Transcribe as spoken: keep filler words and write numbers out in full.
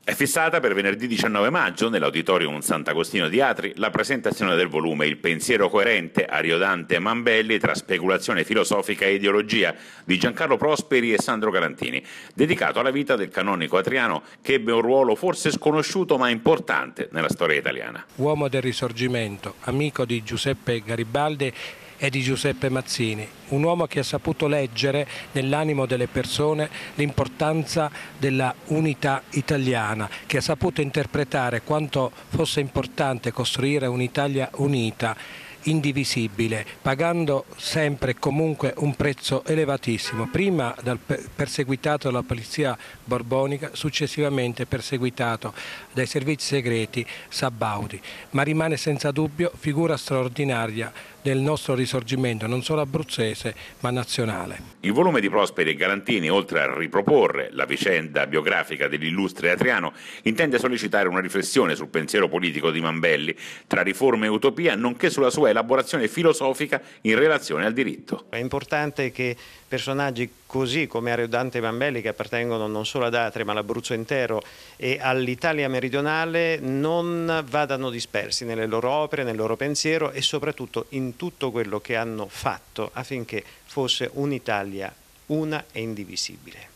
È fissata per venerdì diciannove maggio nell'Auditorium Sant'Agostino di Atri la presentazione del volume Il pensiero coerente, Ariodante e Mambelli tra speculazione filosofica e ideologia di Giancarlo Prosperi e Sandro Galantini, dedicato alla vita del canonico atriano che ebbe un ruolo forse sconosciuto ma importante nella storia italiana. Uomo del Risorgimento, amico di Giuseppe Garibaldi e di Giuseppe Mazzini, un uomo che ha saputo leggere nell'animo delle persone l'importanza della unità italiana, che ha saputo interpretare quanto fosse importante costruire un'Italia unita, indivisibile, pagando sempre e comunque un prezzo elevatissimo, prima dal perseguitato dalla polizia borbonica, successivamente perseguitato dai servizi segreti sabauti, ma rimane senza dubbio figura straordinaria del nostro Risorgimento, non solo abruzzese ma nazionale. Il volume di Prosperi e Galantini, oltre a riproporre la vicenda biografica dell'illustre atriano, intende sollecitare una riflessione sul pensiero politico di Mambelli, tra riforma e utopia, nonché sulla sua elaborazione filosofica in relazione al diritto. È importante che personaggi così come Ariodante e Mambelli, che appartengono non solo ad Atri ma all'Abruzzo intero e all'Italia meridionale, non vadano dispersi nelle loro opere, nel loro pensiero e soprattutto in tutto quello che hanno fatto affinché fosse un'Italia una e indivisibile.